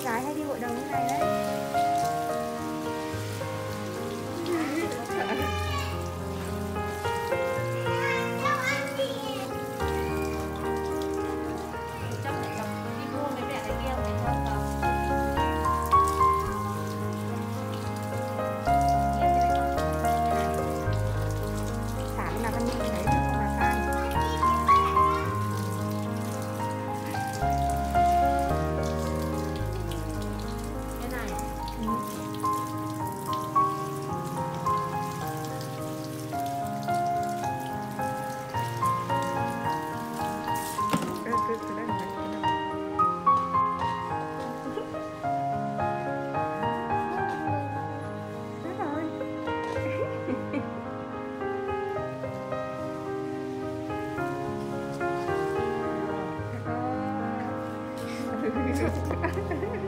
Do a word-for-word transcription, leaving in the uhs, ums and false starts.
gái hay đi hội đồng như này đấy. Sáng là con đi đấy chứ không là sai. Cái này. Ừ. Cứ, cứ, cứ đây là phải thế nào. Hết rồi. Thật rồi.